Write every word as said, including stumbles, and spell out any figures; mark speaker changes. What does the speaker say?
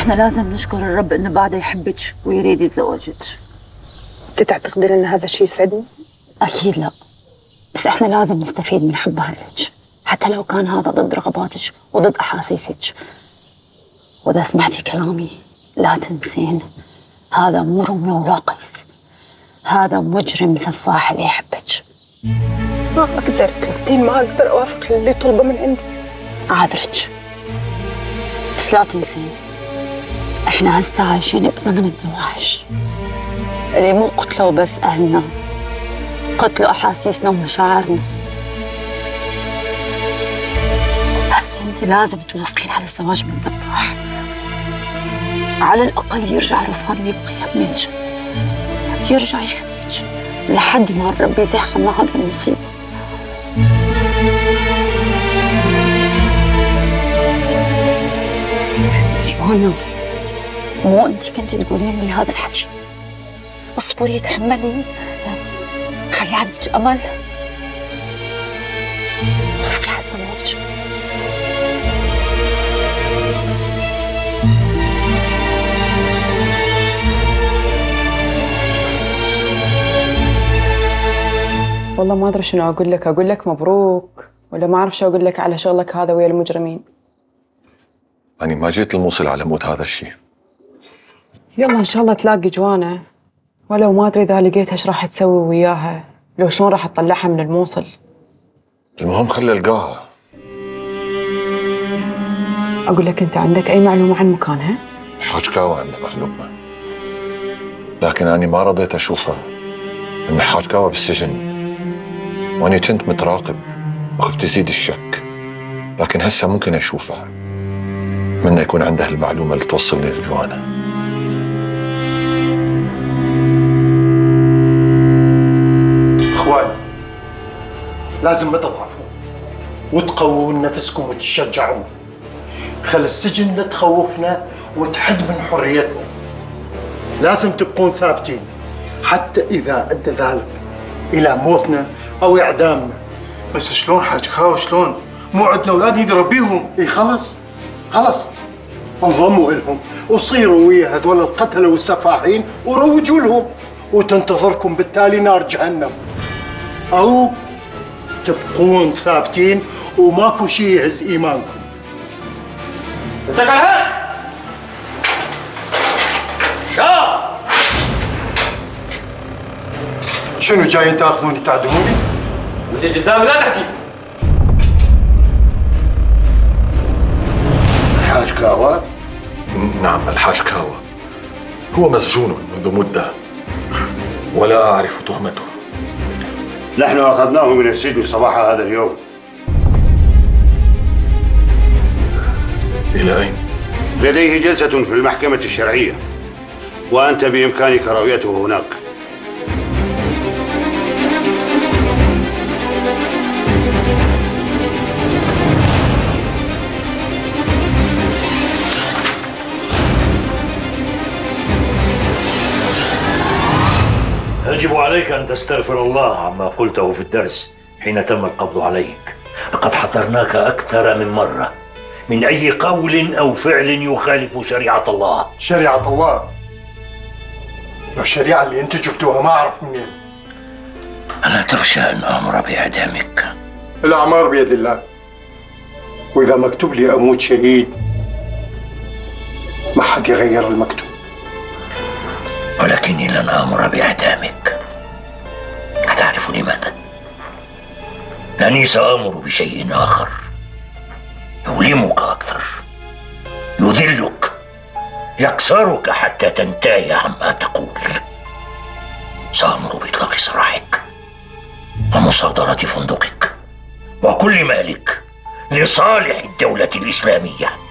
Speaker 1: احنا لازم نشكر الرب انه بعده يحبك ويريد يتزوجك.
Speaker 2: انت تعتقدين ان هذا الشيء يسعدني؟
Speaker 1: اكيد لا، بس احنا لازم نستفيد من حبها لك حتى لو كان هذا ضد رغباتك وضد احاسيسك. واذا سمعتي كلامي لا تنسين، هذا مو روميو ولا قيس، هذا مجرم سفاح اللي يحبك.
Speaker 2: ما اقدر كريستين، ما اقدر اوافق اللي طلبه من عندي.
Speaker 1: عذرك، بس لا تنسين احنا هسه عايشين بزمن الوحش اللي مو قتلوا بس اهلنا، قتلوا احاسيسنا ومشاعرنا. هسه انت لازم توافقين على الزواج من ذباح، على الاقل يرجع رفان ويبقى يمك، يرجع يحبك لحد ما الرب يزيح عنا هذه المصيبه. جوانا، مو انت كنت تقولين لي هذا الحكي؟ اصبري، تحملي، خلي عندك امل، وافقي على الزواج.
Speaker 2: والله ما ادري شنو اقول لك، اقول لك مبروك ولا ما اعرف شو اقول لك على شغلك هذا ويا المجرمين.
Speaker 3: أنا ما جيت الموصل على مود هذا الشيء.
Speaker 2: يلا ان شاء الله تلاقي جوانا، ولو ما ادري اذا لقيتها ايش راح تسوي وياها، لو شلون راح تطلعها من الموصل.
Speaker 3: المهم خلي القاها.
Speaker 2: اقول لك انت عندك اي معلومه عن مكانها؟
Speaker 3: حاج كاوى عنده معلومه، لكن انا ما رضيت اشوفها. ان حاج كاوى بالسجن وانا كنت متراقب وخفت يزيد الشك، لكن هسه ممكن اشوفها من يكون عندها المعلومه اللي توصلني لجوانا.
Speaker 4: اخوان، لازم ما تضعفوا وتقوون نفسكم وتشجعون. خل السجن لا تخوفنا وتحد من حريتنا. لازم تبقون ثابتين حتى اذا ادى ذلك الى موتنا او اعدامنا.
Speaker 5: بس شلون حاج كاوى شلون؟ مو عندنا اولاد نربيهم.
Speaker 4: اي خلص خلص، انضموا لهم وصيروا ويا هذول القتله والسفاحين وروجوا لهم، وتنتظركم بالتالي نار جهنم. او تبقون ثابتين وماكو شيء يهز ايمانكم.
Speaker 6: انت قاعد شاف
Speaker 4: شنو جايين تاخذوني تعدموني؟
Speaker 6: وانت قدامي لا تحكي.
Speaker 4: الحاج كاوى؟
Speaker 3: نعم الحاج كاوى، هو مسجون منذ مده ولا اعرف تهمته.
Speaker 7: نحن اخذناه من السجن صباح هذا اليوم.
Speaker 3: الى اين؟
Speaker 7: لديه جلسة في المحكمة الشرعية، وأنت بإمكانك رؤيته هناك.
Speaker 8: يجب عليك أن تستغفر الله عما قلته في الدرس حين تم القبض عليك. لقد حذرناك أكثر من مرة من أي قول أو فعل يخالف شريعة الله.
Speaker 4: شريعة الله؟ الشريعة اللي أنت جبتوها ما أعرف منين.
Speaker 8: ألا تخشى أن أمر بإعدامك؟
Speaker 4: الأعمار بيد الله، وإذا مكتوب لي أموت شهيد ما حد يغير المكتوب.
Speaker 8: ولكني لن آمر بإعدامك. أتعرف لماذا؟ لأني سآمر بشيء آخر يؤلمك أكثر، يذلك، يكسرك حتى تنتهي عما تقول. سآمر بإطلاق سراحك ومصادرة فندقك وكل مالك لصالح الدولة الإسلامية.